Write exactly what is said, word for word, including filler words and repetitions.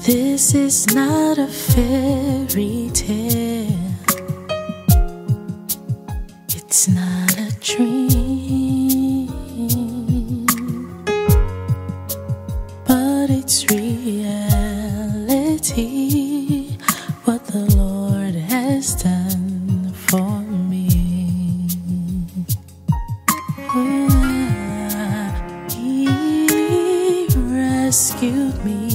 This is not a fairy tale. It's not a dream, but it's reality. What the Lord has done for me. He rescued me